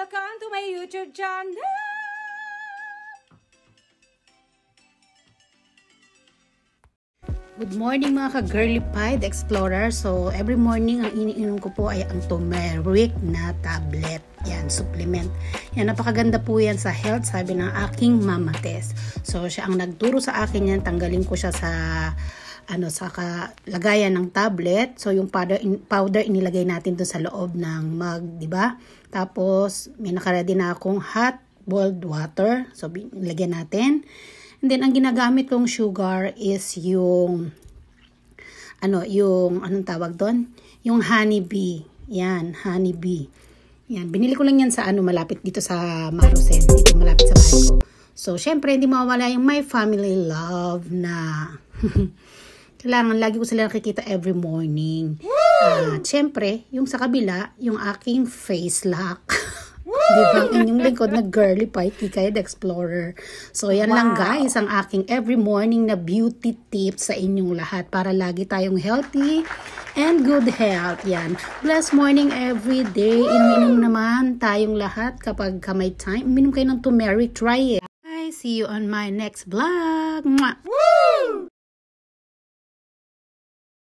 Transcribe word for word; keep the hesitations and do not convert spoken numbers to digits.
Welcome to my YouTube channel! Good morning mga ka-girly pie, the explorer. So, every morning ang iniinom ko po ay ang turmeric na tablet. Yan, supplement. Yan, napakaganda po yan sa health, sabi ng aking mama Tess. So, siya ang nagturo sa akin yan. Tanggalin ko siya sa ano sa lagayan ng tablet. So, yung powder, in, powder inilagay natin doon sa loob ng mug, di ba? Tapos, may nakaready na akong hot boiled water. So, ilagyan natin. And then, ang ginagamit kong sugar is yung, ano, yung, anong tawag doon? Yung honeybee. Yan, honeybee. Yan, binili ko lang yan sa, ano, malapit dito sa Marusen. Dito malapit sa bahay ko. So, syempre, hindi mawawala yung my family love na, kailangan, lagi ko sila nakikita every morning. At, uh, syempre, yung sa kabila, yung aking face lock. Diba? Ang inyong lingkod na girly pie, Kikay the Explorer. So, yan wow. lang guys, ang aking every morning na beauty tips sa inyong lahat para lagi tayong healthy and good health. Yan. Blessed morning every day. Inom-inom naman tayong lahat kapag may time. Minom kayo ng turmeric, try it. I see you on my next vlog. Mwah! Woo!